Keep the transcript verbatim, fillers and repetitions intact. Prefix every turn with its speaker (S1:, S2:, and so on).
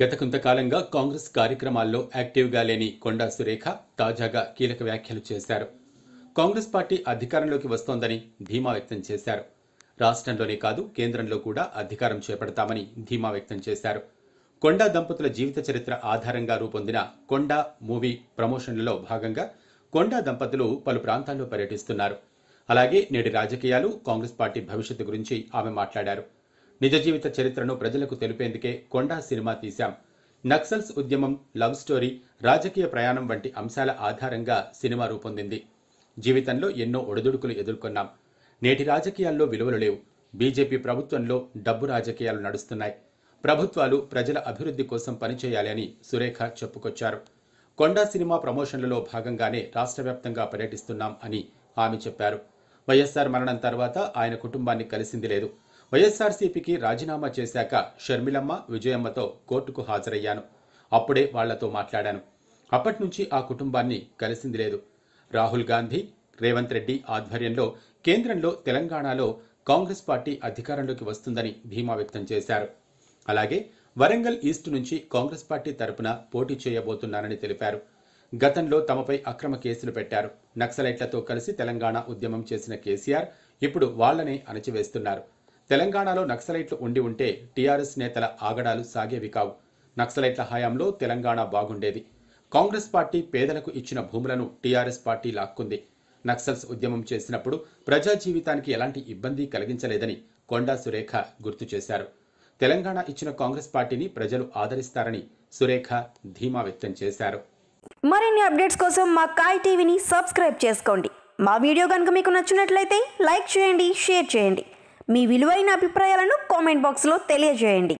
S1: గత కొంతకాలంగా కాంగ్రెస్ కార్యక్రమాల్లో యాక్టివ్గా లేని కొండా సురేఖ తాజాగా కీలక వ్యాఖ్యలు చేశారు. కాంగ్రెస్ పార్టీ అధికారంలోకి వస్తోందని ధీమా వ్యక్తం చేశారు. రాష్ట్రంలోనే కాదు కేంద్రంలో కూడా అధికారం చేపడతామని ధీమా వ్యక్తం చేశారు. కొండా దంపతుల జీవిత చరిత్ర ఆధారంగా రూపొందిన కొండా మూవీ ప్రమోషన్లలో భాగంగా కొండా దంపతులు పలు ప్రాంతాల్లో పర్యటిస్తున్నారు. అలాగే నేటి రాజకీయాలు, కాంగ్రెస్ పార్టీ భవిష్యత్తు గురించి ఆమె మాట్లాడారు. నిజ జీవిత చరిత్రను ప్రజలకు తెలిపేందుకే కొండా సినిమా తీశాం. నక్సల్స్ ఉద్యమం, లవ్ స్టోరీ, రాజకీయ ప్రయాణం వంటి అంశాల ఆధారంగా సినిమా రూపొందింది. జీవితంలో ఎన్నో ఒడిదుడుకులు ఎదుర్కొన్నాం. నేటి రాజకీయాల్లో విలువలు లేవు. బీజేపీ ప్రభుత్వంలో డబ్బు రాజకీయాలు నడుస్తున్నాయి. ప్రభుత్వాలు ప్రజల అభివృద్ధి కోసం పనిచేయాలి అని సురేఖ చెప్పుకొచ్చారు. కొండా సినిమా ప్రమోషన్లలో భాగంగానే రాష్ట్ర వ్యాప్తంగా పర్యటిస్తున్నాం అని ఆమె చెప్పారు. వైఎస్ఆర్ మరణం తర్వాత ఆయన కుటుంబాన్ని కలిసింది లేదు. వైఎస్ఆర్సీపీకి రాజీనామా చేశాక షర్మిలమ్మ, విజయమ్మతో కోర్టుకు హాజరయ్యాను. అప్పుడే వాళ్లతో మాట్లాడాను. అప్పటి నుంచి ఆ కుటుంబాన్ని కలిసింది లేదు. రాహుల్ గాంధీ, రేవంత్ రెడ్డి ఆధ్వర్యంలో కేంద్రంలో, తెలంగాణలో కాంగ్రెస్ పార్టీ అధికారంలోకి వస్తుందని ధీమా వ్యక్తం చేశారు. అలాగే వరంగల్ ఈస్ట్ నుంచి కాంగ్రెస్ పార్టీ తరపున పోటీ చేయబోతున్నానని తెలిపారు. గతంలో తమపై అక్రమ కేసులు పెట్టారు. నక్సలైట్లతో కలిసి తెలంగాణ ఉద్యమం చేసిన కేసీఆర్ ఇప్పుడు వాళ్లనే అణచివేస్తున్నారు. తెలంగాణలో నక్సలైట్లు ఉండి ఉంటే టీఆర్ఎస్ నేతల ఆగడాలు సాగేవి కావు. నక్సలైట్ల హయాంలో తెలంగాణ బాగుండేది. కాంగ్రెస్ పార్టీ పేదలకు ఇచ్చిన భూములను టీఆర్ఎస్ పార్టీ లాక్కుంది. నక్సల్స్ ఉద్యమం చేసినప్పుడు ప్రజా జీవితానికి ఎలాంటి ఇబ్బంది కలిగించలేదని కొండా సురేఖ గుర్తు చేశారు. తెలంగాణ ఇచ్చిన కాంగ్రెస్ పార్టీని ప్రజలు ఆదరిస్తారని సురేఖ ధీమా వ్యక్తం చేశారు.
S2: మరిన్ని అప్డేట్స్ కోసం మా కాయ్ టీవీని సబ్స్క్రైబ్ చేసుకోండి. మా వీడియో కనుక మీకు నచ్చినట్లయితే లైక్ చేయండి, షేర్ చేయండి. మీ విలువైన అభిప్రాయాలను కామెంట్ బాక్స్లో తెలియజేయండి.